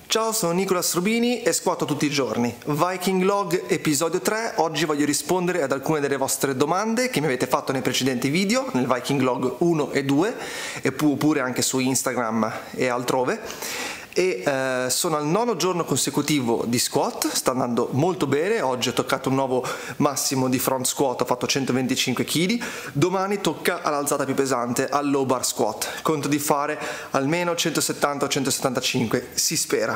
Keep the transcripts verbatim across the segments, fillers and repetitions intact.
Ciao, sono Nicolas Rubini e squatto tutti i giorni. Viking Log episodio tre. Oggi voglio rispondere ad alcune delle vostre domande che mi avete fatto nei precedenti video, nel Viking Log uno e due, e pure anche su Instagram e altrove. E eh, sono al nono giorno consecutivo di squat, sta andando molto bene. Oggi ho toccato un nuovo massimo di front squat, ho fatto centoventicinque chili. Domani tocca all'alzata più pesante, al low bar squat. Conto di fare almeno centosettanta o centosettantacinque, si spera.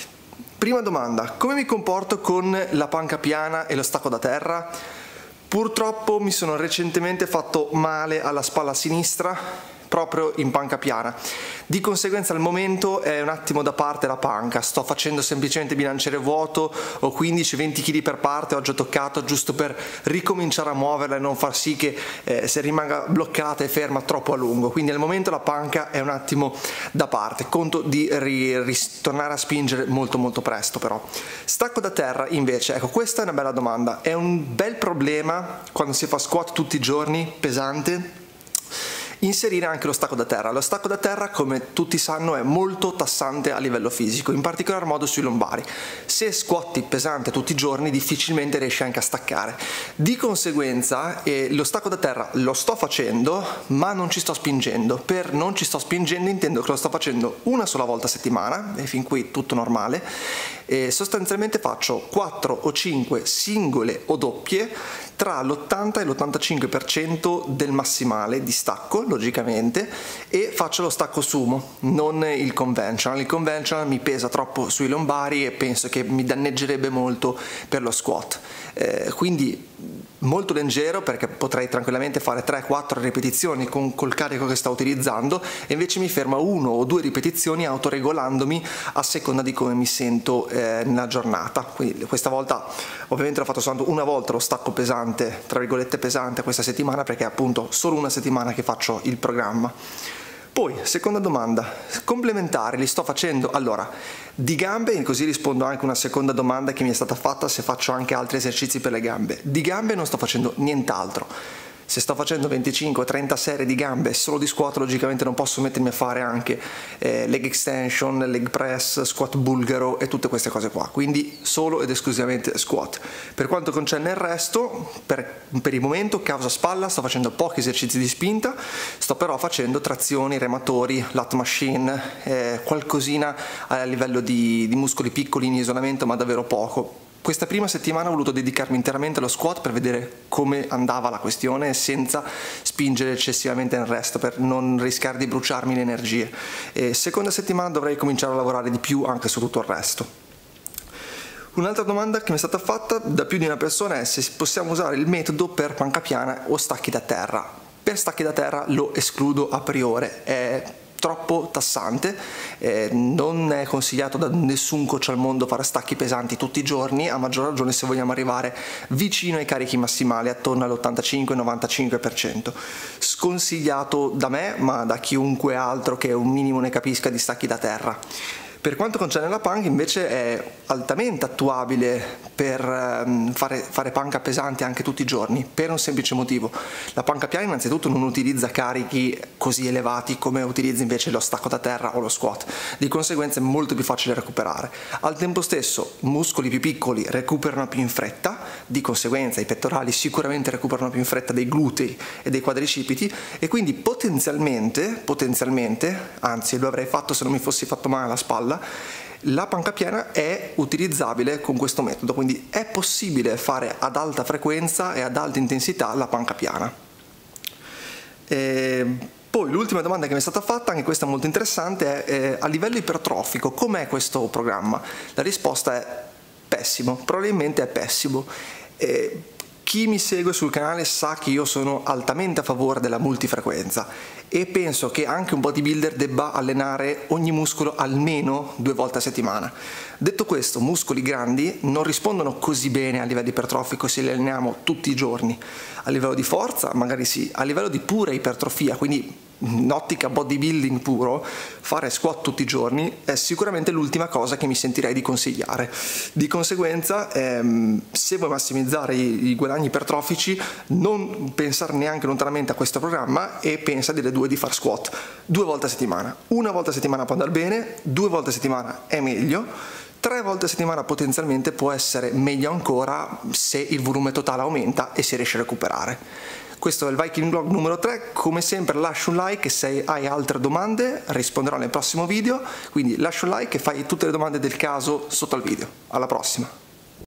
Prima domanda: come mi comporto con la panca piana e lo stacco da terra? Purtroppo mi sono recentemente fatto male alla spalla sinistra proprio in panca piana, di conseguenza al momento è un attimo da parte la panca. Sto facendo semplicemente bilanciere vuoto o quindici venti chili per parte. Oggi ho toccato giusto per ricominciare a muoverla e non far sì che eh, se rimanga bloccata e ferma troppo a lungo, quindi al momento la panca è un attimo da parte. Conto di ri- ritornare a spingere molto molto presto. Però stacco da terra invece, ecco, questa è una bella domanda. È un bel problema quando si fa squat tutti i giorni pesante inserire anche lo stacco da terra. Lo stacco da terra, come tutti sanno, è molto tassante a livello fisico, in particolar modo sui lombari. Se squatti pesante tutti i giorni difficilmente riesci anche a staccare. Di conseguenza eh, lo stacco da terra lo sto facendo, ma non ci sto spingendo. Per non ci sto spingendo intendo che lo sto facendo una sola volta a settimana, e fin qui tutto normale. E sostanzialmente faccio quattro o cinque singole o doppie tra l'ottanta e l'ottantacinque per cento del massimale di stacco, logicamente, e faccio lo stacco sumo, non il conventional. Il conventional mi pesa troppo sui lombari e penso che mi danneggerebbe molto per lo squat. Eh, quindi molto leggero, perché potrei tranquillamente fare tre quattro ripetizioni con col carico che sto utilizzando, e invece mi fermo a uno o due ripetizioni autoregolandomi a seconda di come mi sento eh, nella giornata. Quindi questa volta ovviamente l'ho fatto soltanto una volta lo stacco pesante, tra virgolette pesante, questa settimana, perché è appunto solo una settimana che faccio il programma. Poi, seconda domanda, complementari li sto facendo? Allora, di gambe, così rispondo anche a una seconda domanda che mi è stata fatta, se faccio anche altri esercizi per le gambe. Di gambe non sto facendo nient'altro. Se sto facendo venticinque trenta serie di gambe solo di squat, logicamente non posso mettermi a fare anche eh, leg extension, leg press, squat bulgaro e tutte queste cose qua, quindi solo ed esclusivamente squat. Per quanto concerne il resto, per, per il momento, causa spalla, sto facendo pochi esercizi di spinta, sto però facendo trazioni, rematori, lat machine, eh, qualcosina a livello di, di muscoli piccoli in isolamento, ma davvero poco. Questa prima settimana ho voluto dedicarmi interamente allo squat per vedere come andava la questione senza spingere eccessivamente nel resto, per non rischiare di bruciarmi le energie. E seconda settimana dovrei cominciare a lavorare di più anche su tutto il resto. Un'altra domanda che mi è stata fatta da più di una persona è se possiamo usare il metodo per panca piana o stacchi da terra. Per stacchi da terra lo escludo a priori, è troppo tassante, eh, non è consigliato da nessun coach al mondo fare stacchi pesanti tutti i giorni, a maggior ragione se vogliamo arrivare vicino ai carichi massimali, attorno all'ottantacinque novantacinque per cento. Sconsigliato da me, ma da chiunque altro che un minimo ne capisca di stacchi da terra. Per quanto concerne la panca invece è altamente attuabile per um, fare, fare panca pesante anche tutti i giorni, per un semplice motivo: la panca piana innanzitutto non utilizza carichi così elevati come utilizza invece lo stacco da terra o lo squat, di conseguenza è molto più facile recuperare. Al tempo stesso muscoli più piccoli recuperano più in fretta, di conseguenza i pettorali sicuramente recuperano più in fretta dei glutei e dei quadricipiti, e quindi potenzialmente, potenzialmente, anzi lo avrei fatto se non mi fossi fatto male alla spalla, la panca piana è utilizzabile con questo metodo, quindi è possibile fare ad alta frequenza e ad alta intensità la panca piana. E poi l'ultima domanda che mi è stata fatta, anche questa molto interessante, è eh, a livello ipertrofico com'è questo programma? La risposta è pessimo, probabilmente è pessimo. E chi mi segue sul canale sa che io sono altamente a favore della multifrequenza e penso che anche un bodybuilder debba allenare ogni muscolo almeno due volte a settimana. Detto questo, muscoli grandi non rispondono così bene a livello ipertrofico se li alleniamo tutti i giorni. A livello di forza magari sì, a livello di pura ipertrofia, quindi in ottica bodybuilding puro, fare squat tutti i giorni è sicuramente l'ultima cosa che mi sentirei di consigliare. Di conseguenza, ehm, se vuoi massimizzare i, i guadagni ipertrofici, non pensare neanche lontanamente a questo programma e pensa delle due di far squat due volte a settimana. Una volta a settimana può andare bene, due volte a settimana è meglio, tre volte a settimana potenzialmente può essere meglio ancora se il volume totale aumenta e si riesce a recuperare. Questo è il Viking Vlog numero tre, come sempre lascia un like e se hai altre domande risponderò nel prossimo video, quindi lascia un like e fai tutte le domande del caso sotto al video. Alla prossima!